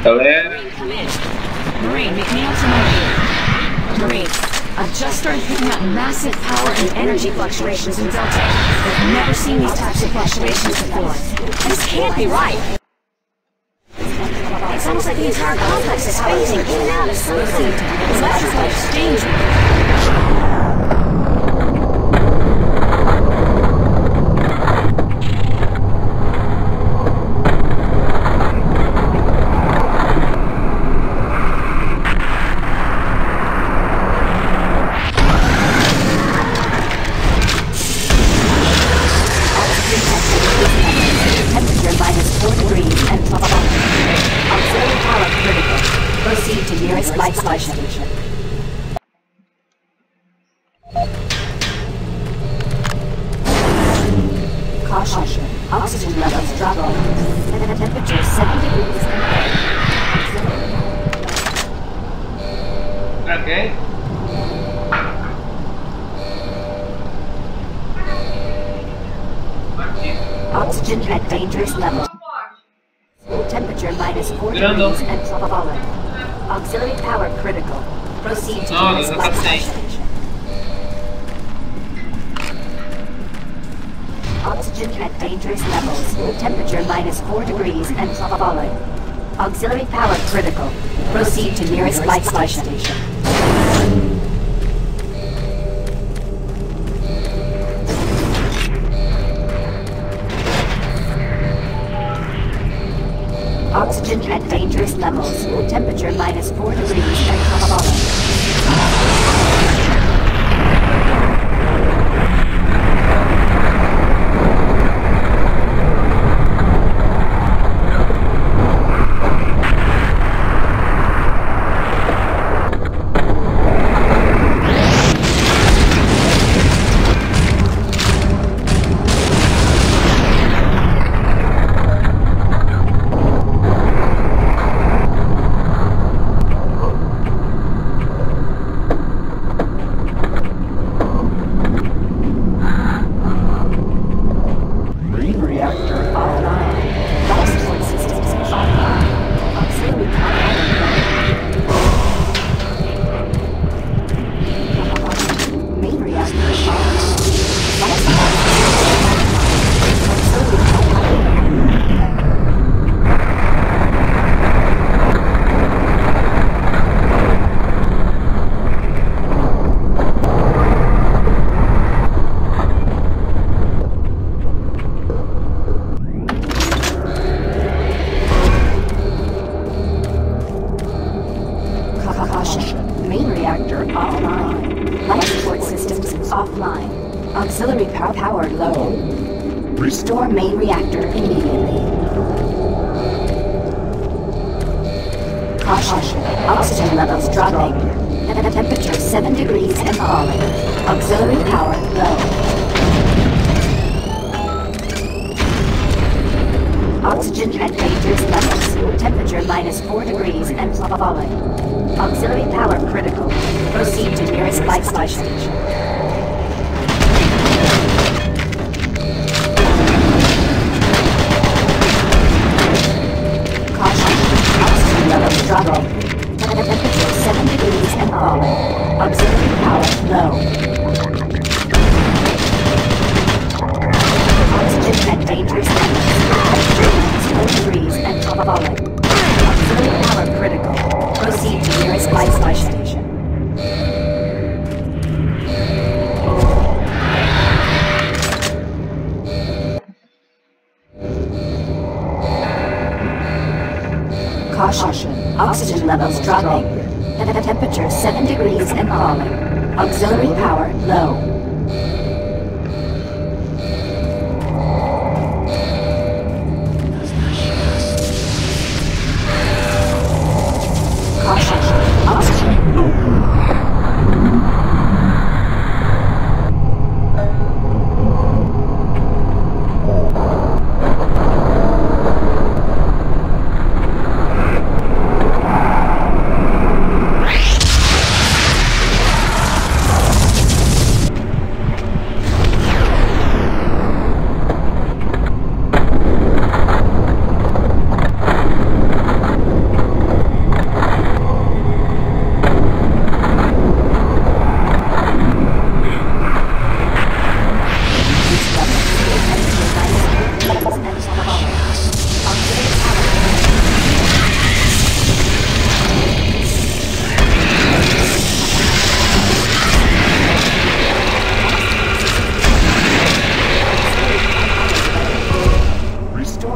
Galera. Marine, make me out some idea. Marine, I've just started picking up massive power and energy fluctuations in Delta. I've never seen these types of fluctuations before. This can't be right. It's almost like the entire complex is phasing in and out of something. Electrical exchange. Light station. Caution. Oxygen levels dropping. Temperature 7 degrees. Okay. Oxygen at dangerous levels. Temperature -4 degrees and falling. Auxiliary power critical. Proceed to nearest light station. Oxygen at dangerous levels. Temperature -4 degrees and falling. Auxiliary power critical. Proceed to nearest light station. Oxygen at dangerous levels. Temperature -4 degrees and falling. Auxiliary power low. Restore main reactor immediately. Caution. Oxygen levels dropping. Temperature 7 degrees and falling. Auxiliary power low. Oxygen at dangerous levels. Temperature -4 degrees and falling. Auxiliary power critical. Proceed to nearest light station. Levels dropping. Temperature 7 degrees and falling. Auxiliary power low. Oxygen at dangerous levels. 4 degrees and falling. Auxiliary power critical. Proceed to nearest light station. Caution. Oxygen levels dropping. Temperature 7 degrees and falling. Auxiliary power low. Caution. Oxygen.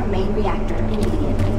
restart main reactor immediately.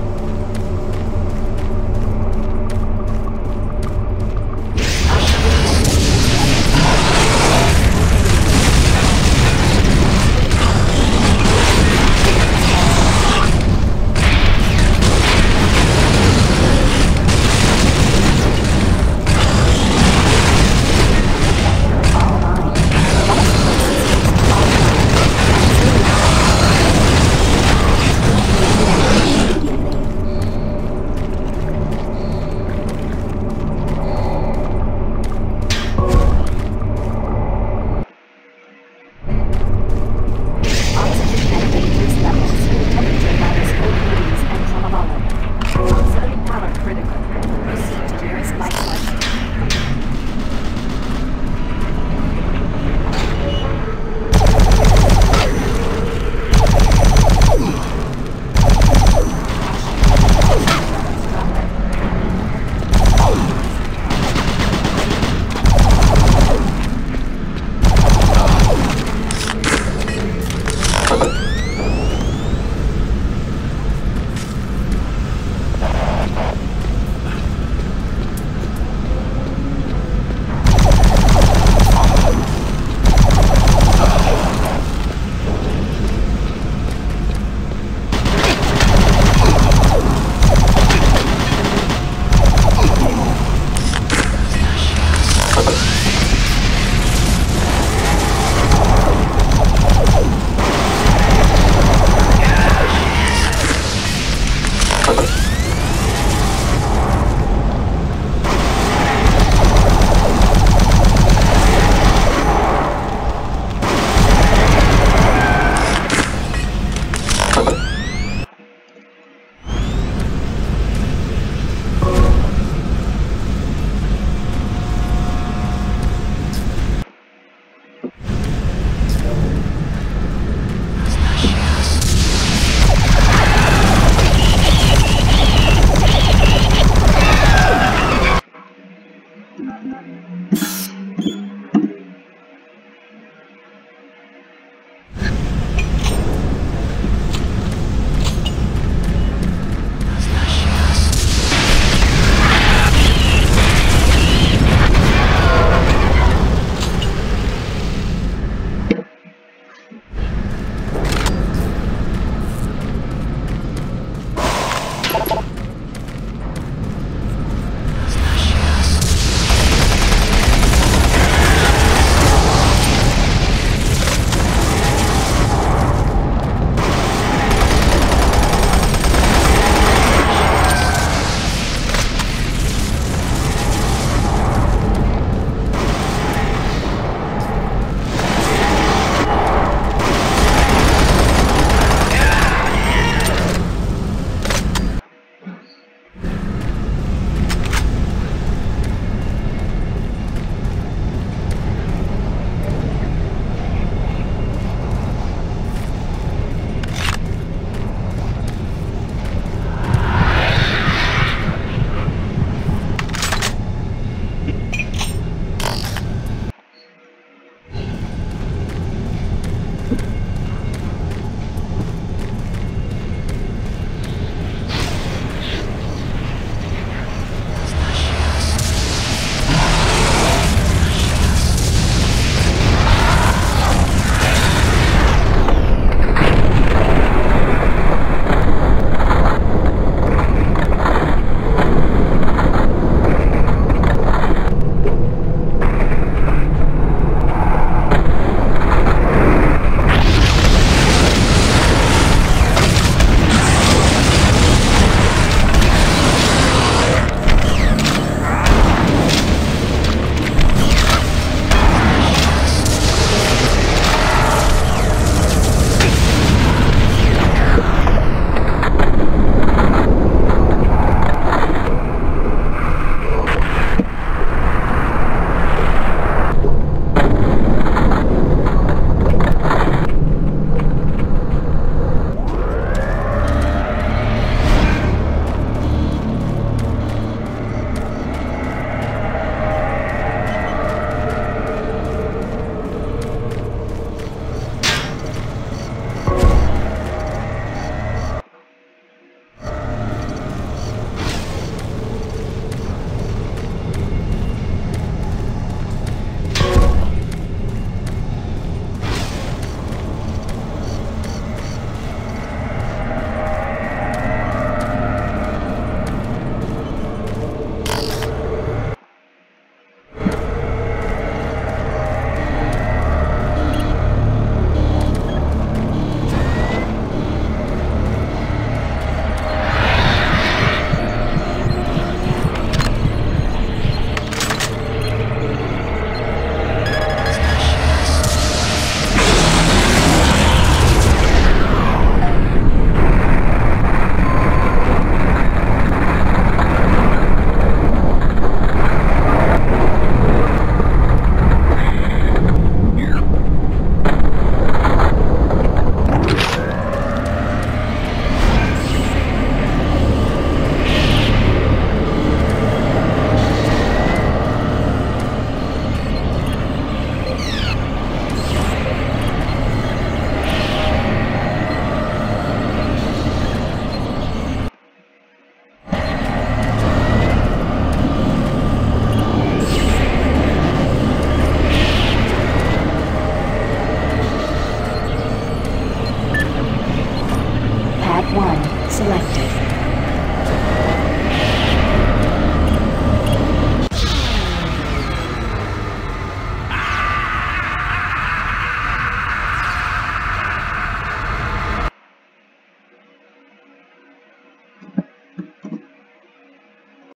1 selected.